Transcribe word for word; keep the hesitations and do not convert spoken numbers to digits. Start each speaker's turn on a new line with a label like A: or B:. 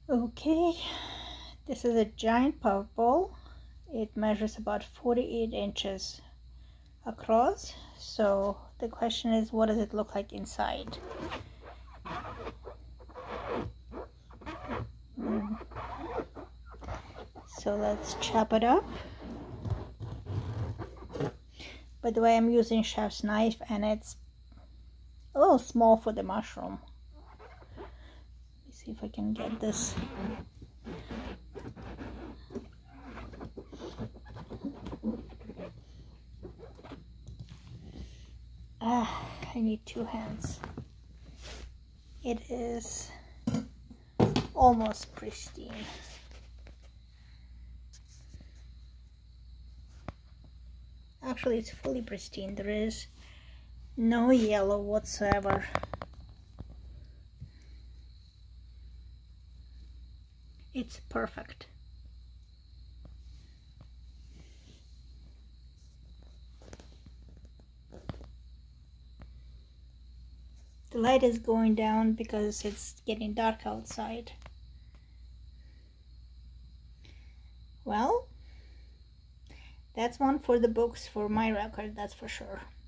A: Okay, this is a giant puffball. It measures about forty-eight inches across. So the question is, what does it look like inside? Mm. So let's chop it up. By the way, I'm using chef's knife and it's a little small for the mushroom. Let me see if I can get this. Ah, I need two hands. It is almost pristine. Actually, it's fully pristine. There is no yellow whatsoever. It's perfect. The light is going down because it's getting dark outside. Well, that's one for the books, for my record, that's for sure.